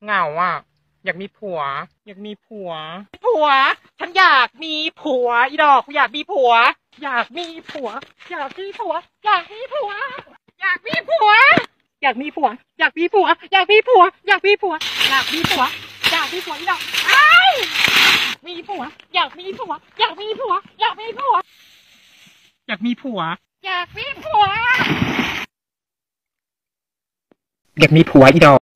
เหงาอ่ะอยากมีผัวอยากมีผัวผัวฉันอยากมีผัวอีดอกกูอยากมีผัวอยากมีผัวอยากมีผัวอยากมีผัวอยากมีผัวอยากมีผัวอยากมีผัวอยากมีผัวอยากมีผัวอยากมีผัวอยากมีผัวอีดอกไอ้มีผัวอยากมีผัวอยากมีผัวอยากมีผัวอยากมีผัวอยากมีผัวอยากมีผัวอีดอก